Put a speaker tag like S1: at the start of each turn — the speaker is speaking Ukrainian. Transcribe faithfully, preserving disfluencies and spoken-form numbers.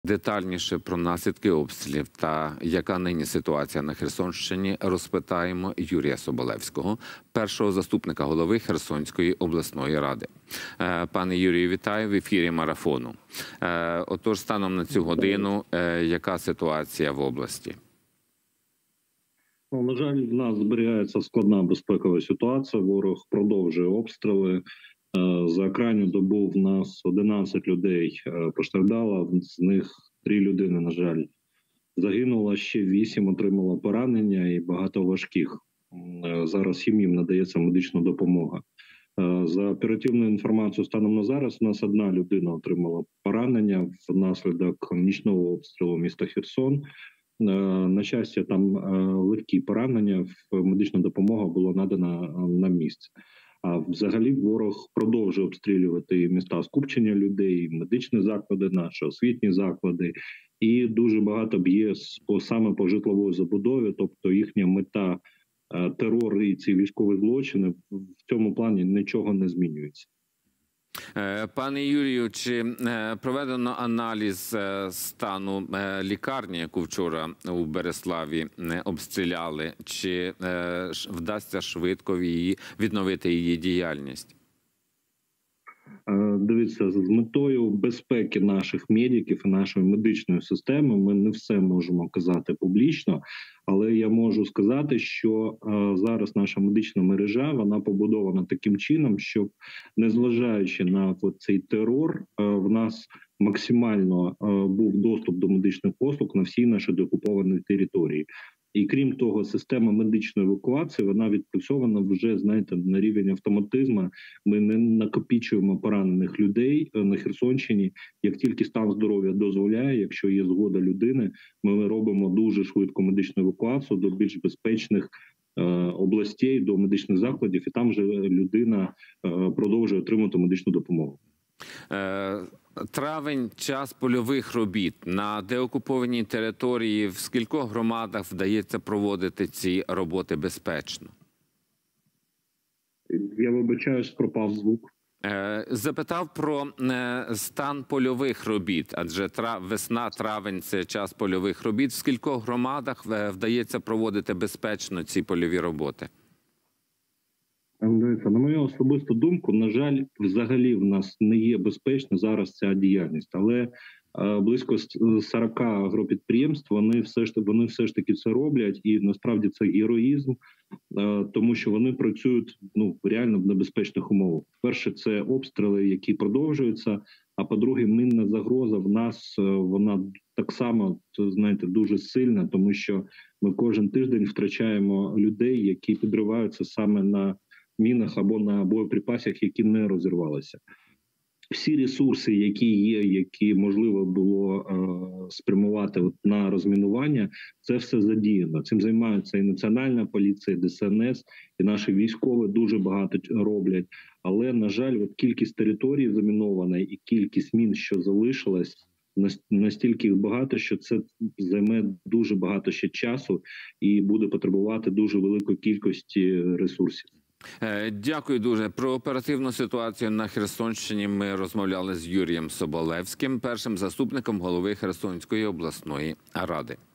S1: Детальніше про наслідки обстрілів та яка нині ситуація на Херсонщині розпитаємо Юрія Соболевського, першого заступника голови Херсонської обласної ради. Пане Юрію, вітаю в ефірі марафону. Отож, станом на цю годину, яка ситуація в області?
S2: Ну, на жаль, в нас зберігається складна безпекова ситуація. Ворог продовжує обстріли. За крайню добу в нас одинадцять людей постраждало, з них три людини, на жаль, загинуло, ще вісім отримало поранення і багато важких. Зараз їм надається медична допомога. За оперативною інформацією станом на зараз у нас одна людина отримала поранення внаслідок нічного обстрілу міста Херсон. На щастя, там легкі поранення, медична допомога була надана на місце. А взагалі ворог продовжує обстрілювати міста скупчення людей, медичні заклади, наші освітні заклади. І дуже багато б'є саме по житловій забудові, тобто їхня мета терор і ці військові злочини в цьому плані нічого не змінюється.
S1: Пане Юрію, чи проведено аналіз стану лікарні, яку вчора у Береславі обстріляли? Чи вдасться швидко її відновити її діяльність?
S2: Дивіться, з метою безпеки наших медиків і нашої медичної системи ми не все можемо казати публічно, але я можу сказати, що зараз наша медична мережа, вона побудована таким чином, щоб, незважаючи на цей терор, в нас максимально був доступ до медичних послуг на всій нашій деокупованій території. І крім того, система медичної евакуації, вона відпрацьована вже, знаєте, на рівень автоматизму. Ми не накопичуємо поранених людей на Херсонщині. Як тільки стан здоров'я дозволяє, якщо є згода людини, ми робимо дуже швидко медичну евакуацію до більш безпечних е, областей, до медичних закладів, і там вже людина е, продовжує отримувати медичну допомогу.
S1: Травень – час польових робіт. На деокупованій території в скількох громадах вдається проводити ці роботи безпечно?
S2: Я вибачаюсь, пропав звук.
S1: Запитав про стан польових робіт, адже весна, травень – це час польових робіт. В скількох громадах вдається проводити безпечно ці польові роботи?
S2: На мою особисту думку, на жаль, взагалі в нас не є безпечна зараз ця діяльність, але близько сорока агропідприємств, вони все ж вони все ж таки це роблять, і насправді це героїзм, тому що вони працюють ну реально в небезпечних умовах. Перше, це обстріли, які продовжуються, а по-друге, мінна загроза в нас, вона так само, знаєте, дуже сильна, тому що ми кожен тиждень втрачаємо людей, які підриваються саме на мінах або на боєприпасах, які не розірвалися. Всі ресурси, які є, які можливо було е, спрямувати от на розмінування, це все задіяно. Цим займаються і Національна поліція, і Де Се Ен Ес, і наші військові дуже багато роблять. Але, на жаль, от кількість територій замінована і кількість мін, що залишилась, настільки їх багато, що це займе дуже багато ще часу і буде потребувати дуже великої кількості ресурсів.
S1: Дякую дуже. Про оперативну ситуацію на Херсонщині ми розмовляли з Юрієм Соболевським, першим заступником голови Херсонської обласної ради.